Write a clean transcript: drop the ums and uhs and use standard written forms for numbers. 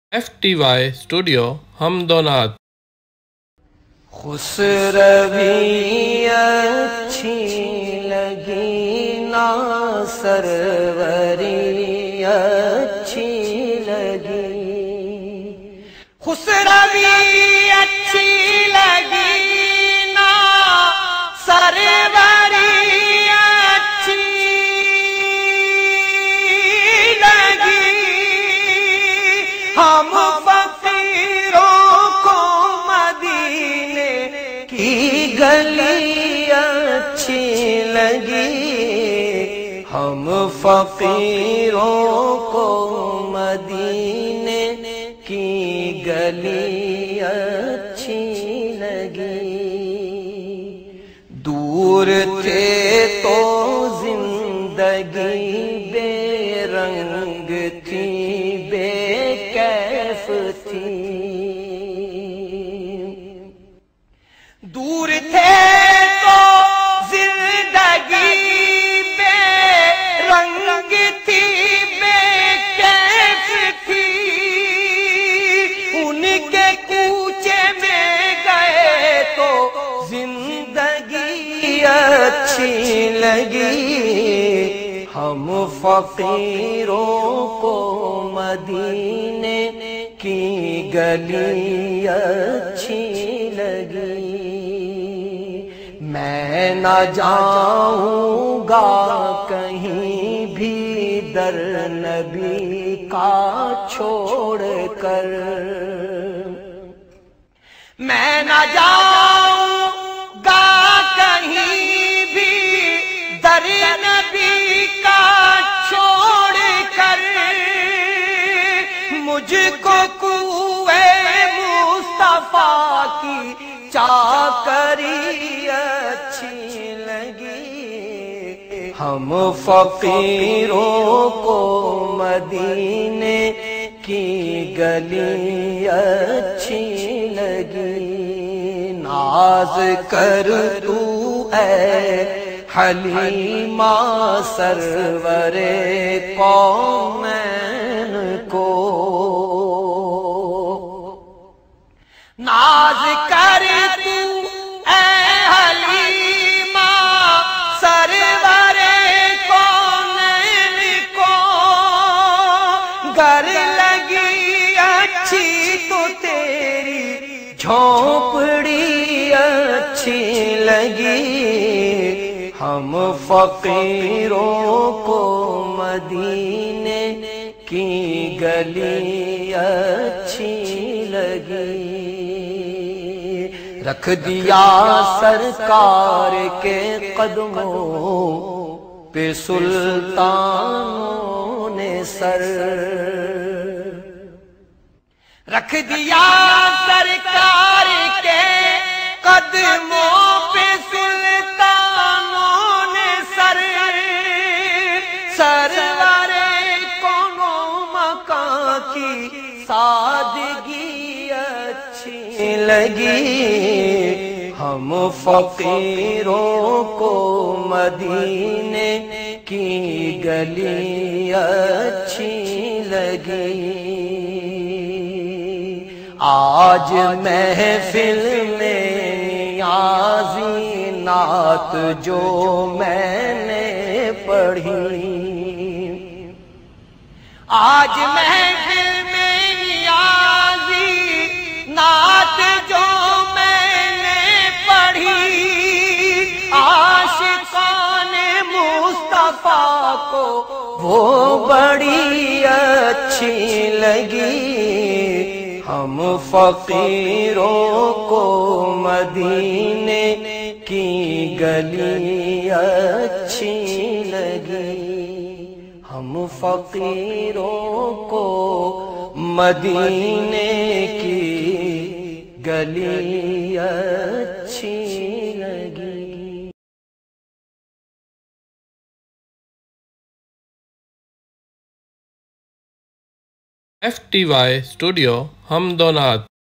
FTY studio حمدونات۔ خسروی اچھی لگی نا سروری اچھی لگی، خسروی اچھی لگی نا سروری اچھی لگی، ہم فقیروں کو مدینے کی گلی اچھی لگی، ہم فقیروں کو مدینے کی گلی اچھی لگی، دور تھے تو زندگی بے رنگ تھی، بے کیف تھی، دور تھے تو زندگی بے رنگ تھی، بے کیف تھی، ان کے کوچے میں گئے تو زندگی اچھی لگی، ہم فقیروں کو مدینے کی گلی اچھی لگی، میں نہ جاؤں گا کہیں بھی در نبی کا چھوڑ کر، میں نہ جاؤں گا کہیں بھی در نبی کا چھوڑ کر، مجھ کو کوئے مصطفیٰ کی چاکری اچھی لگی، ہم فقیروں کو مدینے کی گلی اچھی لگی، ناز کر تو اے حلیمہ سرور قومین کو، ناز کر تو اے حلیمہ سرور قومین کو، گر لگی اچھی تو تیری جھونپڑی اچھی لگی، ہم فقیروں کو مدینے کی گلی اچھی لگی، رکھ دیا سرکار کے قدموں پہ سلطانوں نے سر، رکھ دیا سرکار کے قدموں پہ سلطانوں نے سر، سرور کونو مکان کی سادگی اچھی لگی، ہم فقیروں کو مدینے کی گلی اچھی لگی، آج محفل میں نیازی نعت جو میں نے پڑھی، آج محفل میں نیازی نعت جو میں نے پڑھی، عاشقان مصطفیٰ کو وہ بڑی اچھی لگی، ہم فقیروں کو مدینے کی گلی اچھی لگی، ہم فقیروں کو مدینے کی گلی اچھی لگی۔ FTY studio حمدونات۔